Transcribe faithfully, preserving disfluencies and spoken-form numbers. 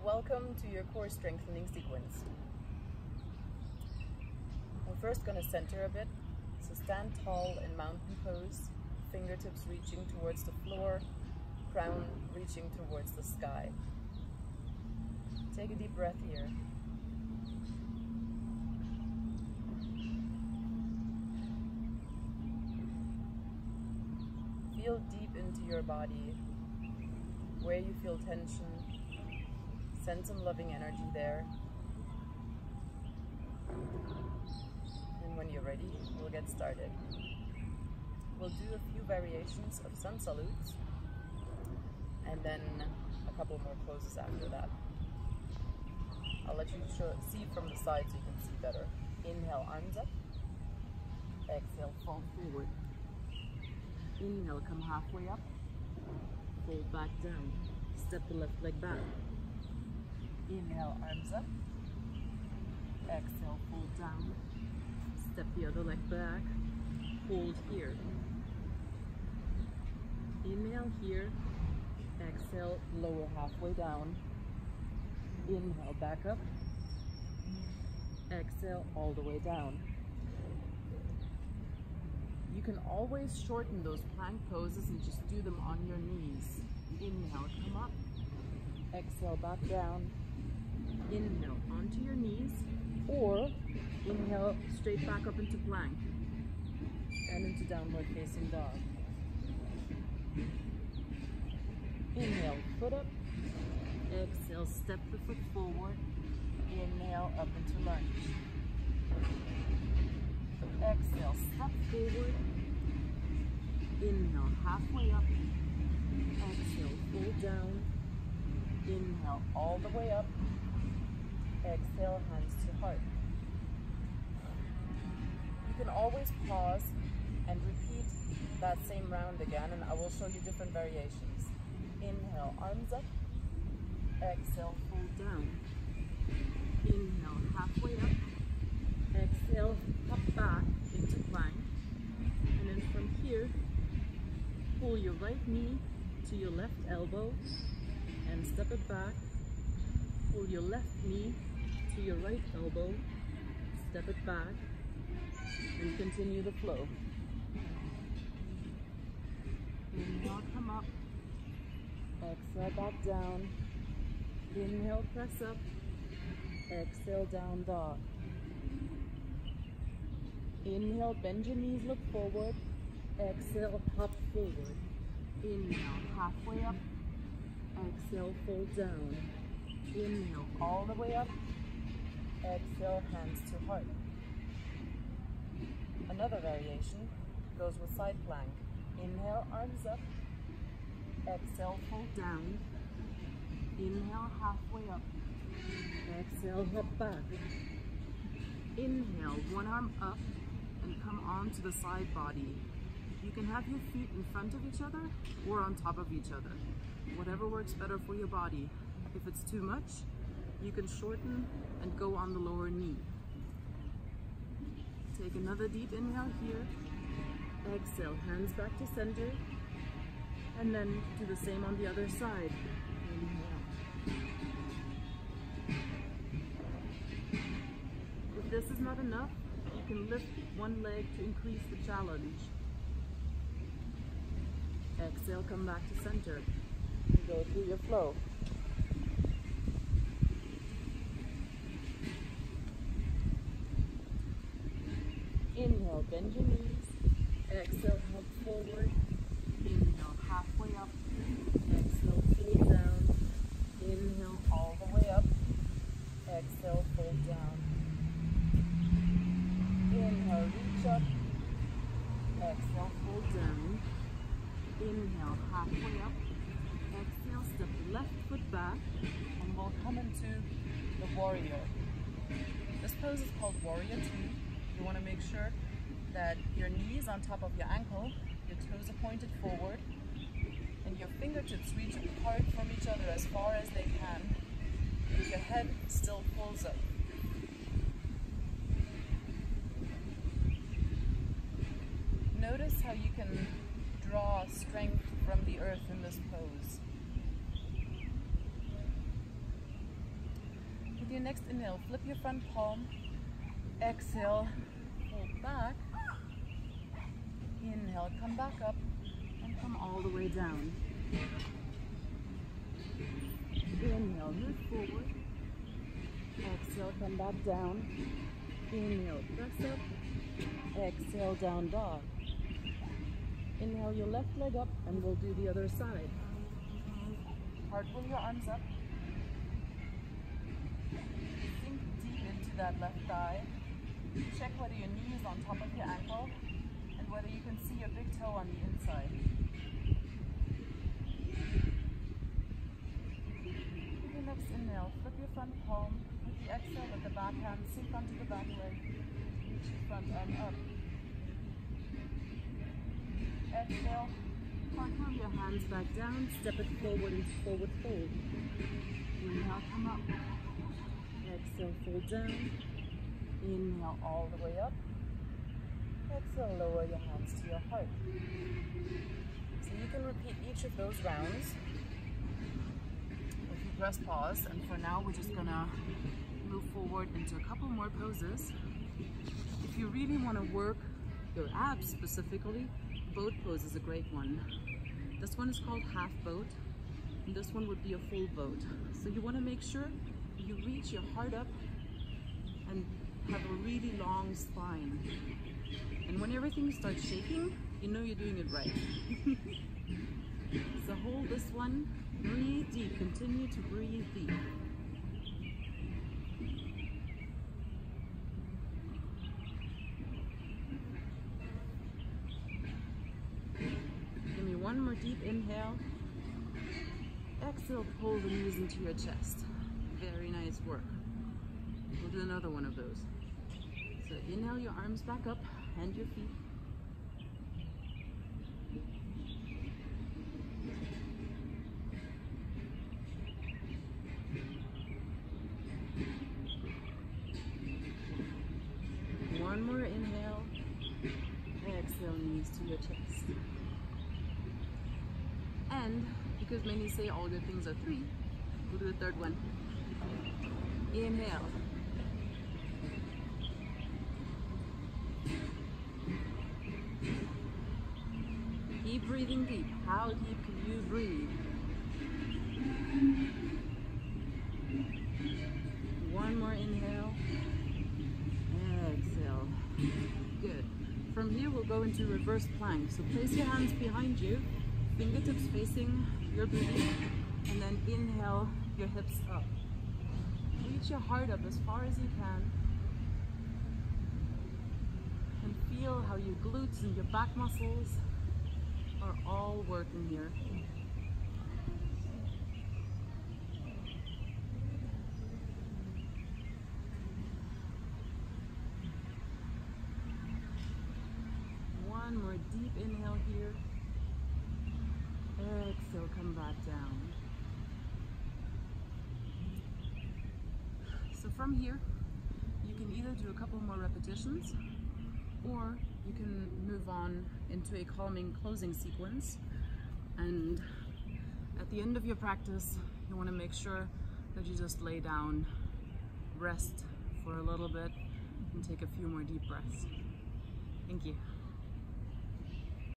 welcome to your core strengthening sequence. We're first going to center a bit, so stand tall in mountain pose, fingertips reaching towards the floor, crown reaching towards the sky. Take a deep breath here. Feel deep into your body, where you feel tension. Send some loving energy there. And when you're ready, we'll get started. We'll do a few variations of sun salutes, and then a couple more poses after that. I'll let you show, see from the side so you can see better. Inhale, arms up. Exhale, fold forward. Inhale, come halfway up. Fold back down. Step the left leg back. Inhale, arms up. Exhale, fold down. Step the other leg back. Hold here. Inhale here. Exhale, lower halfway down. Inhale, back up. Exhale, all the way down. You can always shorten those plank poses and just do them on your knees. Inhale, come up. Exhale, back down. Inhale, onto your knees, or inhale, straight back up into plank and into downward facing dog. Inhale, foot up. Exhale, step the foot forward. Inhale, up into lunge. Exhale, step forward. Inhale, halfway up. Exhale, fold down. Inhale, all the way up. Exhale, hands to heart. You can always pause and repeat that same round again, and I will show you different variations. Inhale, arms up. Exhale, fold down. Inhale, halfway up. Exhale, hop back into plank. And then from here, pull your right knee to your left elbow and step it back. Pull your left knee to your right elbow, step it back, and continue the flow. Inhale, come up. Exhale, back down. Inhale, press up. Exhale, down dog. Inhale, bend your knees, look forward. Exhale, hop forward. Inhale, halfway up. Exhale, fold down. Inhale, all the way up. Exhale, hands to heart. Another variation goes with side plank. Inhale, arms up. Exhale, fold down. Inhale, halfway up. Exhale, hop back. Inhale, one arm up and come on to the side body. You can have your feet in front of each other or on top of each other. Whatever works better for your body. If it's too much, you can shorten and go on the lower knee. Take another deep inhale here. Exhale, hands back to center. And then do the same on the other side. Inhale. If this is not enough, you can lift one leg to increase the challenge. Exhale, come back to center. And go through your flow. Inhale, bend your knees. Exhale, hop forward. Inhale, halfway up. Exhale, fold down. Inhale, all the way up. Exhale, fold down. Inhale, reach up. Exhale, fold down. Inhale, halfway up. Exhale, step the left foot back, and we'll come into the warrior. This pose is called warrior two. You want to make sure that your knee is on top of your ankle, your toes are pointed forward, and your fingertips reach apart from each other as far as they can, and your head still pulls up. Notice how you can draw strength from the earth in this pose. With your next inhale, flip your front palm. Exhale, fold back. Inhale, come back up and come all the way down. Inhale, move forward. Exhale, come back down. Inhale, press up. Exhale, down dog. Inhale your left leg up and we'll do the other side. Cartwheel your arms up. Sink deep into that left thigh. Check whether your knee is on top of your ankle and whether you can see your big toe on the inside. With your next inhale, flip your front palm. With the exhale, let the back hand sink onto the back leg. Reach your front arm up. Exhale, cartwheel your hands back down, step it forward into forward fold. Inhale, come up. Exhale, fold down. Inhale, all the way up. Exhale, lower your hands to your heart. So you can repeat each of those rounds. If you press pause, and for now we're just gonna move forward into a couple more poses. If you really want to work your abs specifically, boat pose is a great one. This one is called half boat, and this one would be a full boat. So you want to make sure you reach your heart up and have a really long spine. And when everything starts shaking, you know you're doing it right. So hold this one, breathe deep, continue to breathe deep. One more deep inhale. Exhale, pull the knees into your chest. Very nice work. We'll do another one of those. So inhale your arms back up and your feet. One more inhale. Exhale, knees to your chest. And because many say all good things are three, we'll do the third one. Inhale. Keep breathing deep. How deep can you breathe? One more inhale. Exhale. Good. From here we'll go into reverse plank. So place your hands behind you. Fingertips facing your booty, and then inhale your hips up. Reach your heart up as far as you can, and feel how your glutes and your back muscles are all working here. One more deep inhale here. Exhale, come back down. So from here, you can either do a couple more repetitions, or you can move on into a calming closing sequence. And at the end of your practice, you want to make sure that you just lay down, rest for a little bit, and take a few more deep breaths. Thank you.